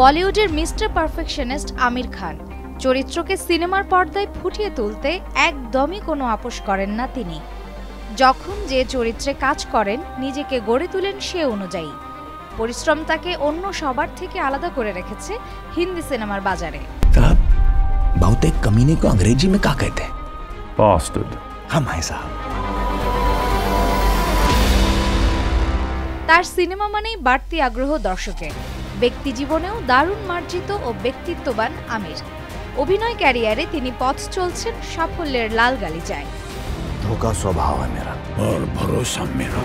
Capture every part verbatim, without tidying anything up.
বলিউডের mister perfectionist Aamir Khan চরিত্রকে সিনেমার পর্দায় ফুটিয়ে তুলতে একদমই কোনো আপোষ করেন না তিনি। যখন যে চরিত্রে কাজ করেন নিজেকে গড়ে তোলেন সে অনুযায়ী। পরিশ্রম তাকে অন্য সবার থেকে আলাদা করে রেখেছে হিন্দি সিনেমার বাজারে। बहुतेक कमीने को अंग्रेजी में क्या कहते हैं? Bastard. हाँ भाई साहब। তার সিনেমা মানেই বাড়তি আগ্রহ দর্শকের। ব্যক্তি জীবনেও দারুণ মার্জিত ও ব্যক্তিত্ববান আমির। অভিনয় ক্যারিয়ারে তিনি পথ চলছেন সাফল্যের লাল গালিচায়। धोखा स्वभाव है मेरा और भरोसा मेरा।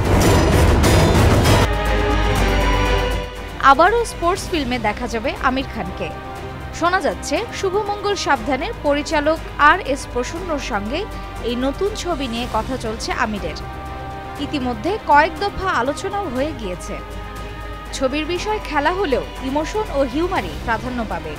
আবারও স্পোর্টস ফিল্মে দেখা যাবে আমির খানকে। শোনা যাচ্ছে শুভমঙ্গল সাবধানের পরিচালক আর এস প্রসন্নর সঙ্গে এই নতুন ছবি নিয়ে কথা চলছে আমিরের। ইতিমধ্যে কয়েক দফা আলোচনাও হয়ে গিয়েছে। ছবির বিষয় খেলা হলেও ইমোশন ও হিউমারই প্রাধান্য পাবে।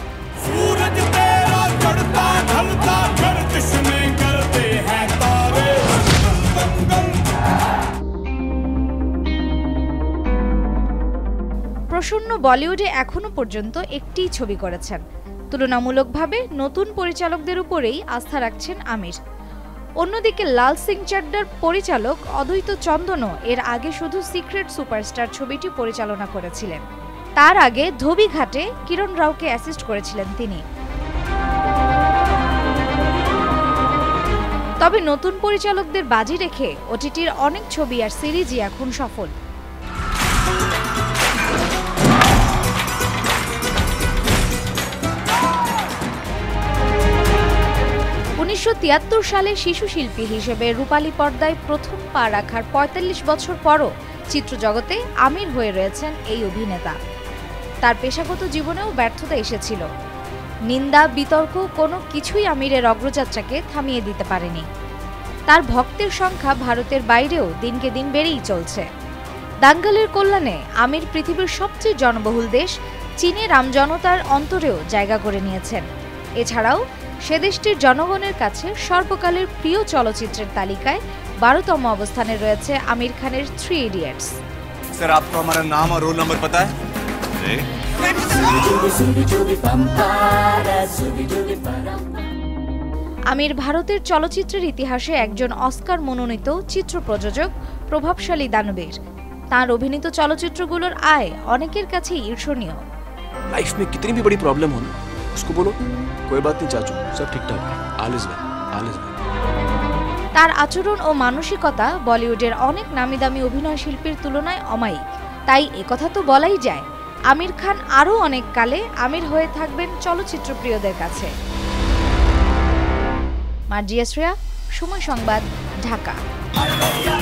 প্রসন্ন বলিউডে এখনো পর্যন্ত একটিই ছবি করেছেন। তুলনামূলকভাবে নতুন পরিচালকদের উপরেই আস্থা রাখছেন আমির। অন্যদিকে লাল সিং চাড্ডার পরিচালক অদ্বৈত চন্দনও এর আগে শুধু সিক্রেট সুপারস্টার ছবিটি পরিচালনা করেছিলেন। তার আগে ধোবি ঘাটে কিরণ রাওকে অ্যাসিস্ট করেছিলেন তিনি। তবে নতুন পরিচালকদের বাজি রেখে ওটিটির অনেক ছবি আর সিরিজই এখন সফল। উনিশশো তিয়াত্তর সালে শিশু শিল্পী হিসেবে রূপালী পর্দায় প্রথম পা রাখার পঁয়তাল্লিশ বছর পরও চিত্রজগতে আমির হয়ে রয়েছেন এই অভিনেতা। তার পেশাগত জীবনেও ব্যর্থতা এসেছিল। নিন্দা বিতর্ক কোনো কিছুই আমিরের অগ্রযাত্রাকে থামিয়ে দিতে পারেনি। তার ভক্তের সংখ্যা ভারতের বাইরেও দিনকে দিন বেড়েই চলছে। দাঙ্গলের কল্যাণে আমির পৃথিবীর সবচেয়ে জনবহুল দেশ চীনে রামজনতার অন্তরেও জায়গা করে নিয়েছেন। এছাড়াও সে দেশটির জনগণের কাছে সর্বকালের প্রিয় চলচ্চিত্রের তালিকায় বারোতম অবস্থানে রয়েছে আমির খানের থ্রি ইডিয়টস। স্যার, আপকো हमारा নাম আর রোল নাম্বার पता है? আমির ভারতের চলচ্চিত্রের ইতিহাসে একজন অস্কার মনোনীত চিত্র প্রযোজক, প্রভাবশালী দানবীর। তার অভিনীত চলচ্চিত্রগুলোর আয় অনেকের কাছে ঈর্ষণীয়। लाइफ में कितनी भी बड़ी प्रॉब्लम हो ना, उसको बोलो कोई बात नहीं चाचू, सब ठीक ठाक है, all is well, all is well. তার আচরণ ও মানসিকতা বলিউডের অনেক নামিদামি অভিনয় শিল্পীর তুলনায় অমায়িক। তাই একথা তো বলাই যায়, আমির খান আরও অনেক কালে আমির হয়ে থাকবেন চলচ্চিত্র প্রিয়দের কাছে। মার্জিয়া শ্রেয়া, সময় সংবাদ, ঢাকা।